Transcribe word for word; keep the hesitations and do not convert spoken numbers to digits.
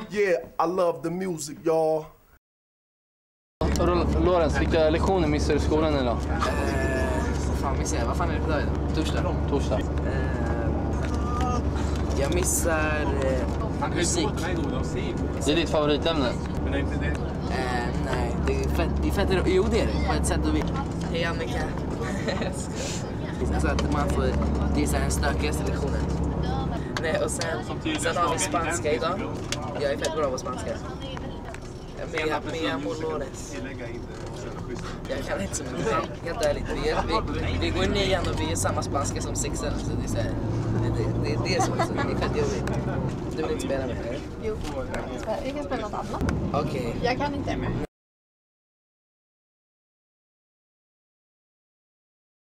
Yeah, I love the music, y'all. Lorentz, vilka lektioner missar du i skolan idag? Eh, vad fan missar jag? Vad fan är det för dag idag? Torsdag? Torsdag. Eh, jag missar eh, musik. Det är ditt favoritämne? Eh, nej, det är fett, det är fett, jo det är det, på ett sätt du vill. Hej Annika. Så att man får, det är så här den stökigaste lektionen. Nej, och sen, sen har vi spanska idag. Jag är fett bra på spanska. Med, med Lorentz. Jag kan inte så mycket, helt ärligt. Vi, vi, vi går i nian och vi är samma spanska som sexan. Så det är så här, det, det, det, det är så, så det är fett jobbigt. Du vill inte spela med mig? Jo, vi kan spela något annat. Okej. Okay. Jag kan inte.